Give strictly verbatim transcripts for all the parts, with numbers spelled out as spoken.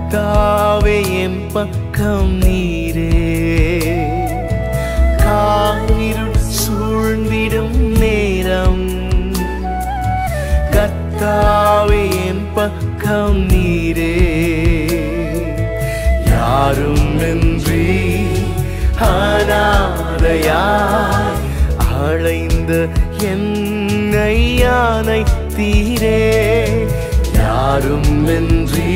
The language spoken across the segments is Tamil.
கர்த்தாவே என் பக்கம் நீரே காரிருள் சூழ்ந்திடும் நேரம் கர்த்தாவே என் பக்கம் நீரே யாருமின்றி அனாதையாய் அலைந்த என்னை அணைத்தீரே யாருமின்றி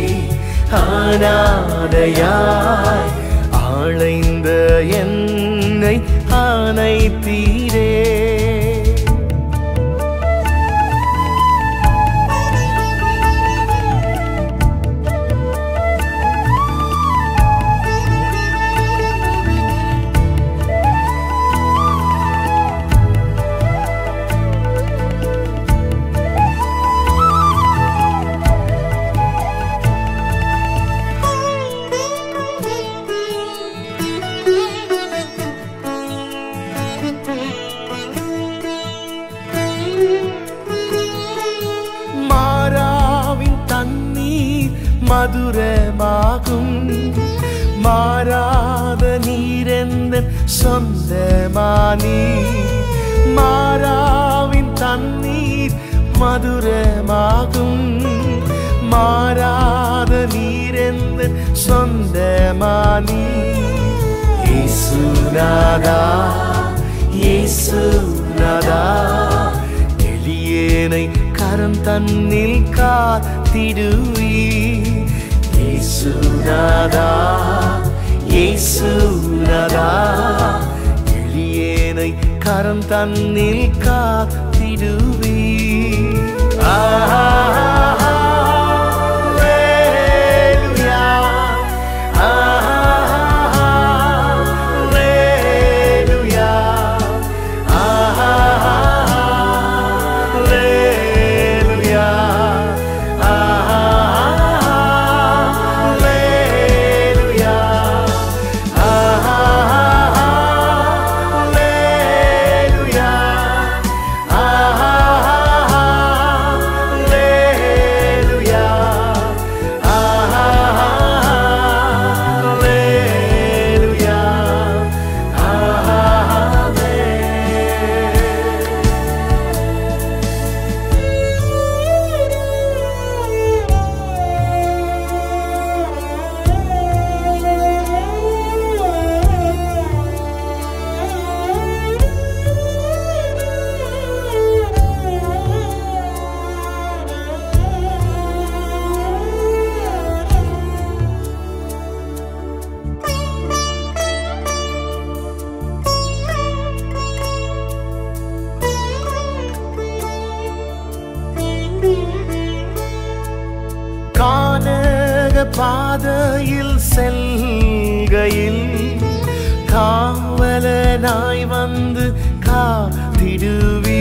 அனாதையாய் அலைந்த என்னை அணைத்தீரே மதுரமாகும் மாறாத நீரெந்தன் சொந்தமானி மாறாவின் தண்ணீர் மதுரமாகும் மாறாத நீரெந்தன் சொந்தமானி இயேசுநாதா இயேசுநாதா எளியேனை கரம் தன்னில் காத்திடுவீ இயேசுநாதா இயேசுநாதா எளியேனை கரம் தன்னில் காத்திடுவீ பாதையில் செல்கையில் காவலனாய் வந்து காத்திடுவீ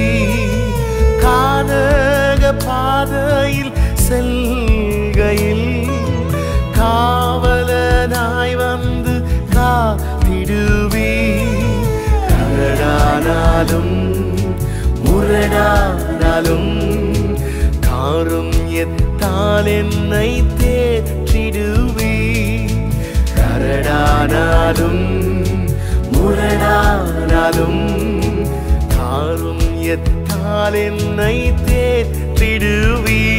கானக பாதையில் செல்கையில் காவலனாய் வந்து காத்திடுவீ கரடானாலும் முரடானாலும் காரும் எத்தால் என்னை தேற்றிடுவீ கரடானாலும் முரடானாலும் காரும் எத்தால் என்னை தேற்றிடுவீ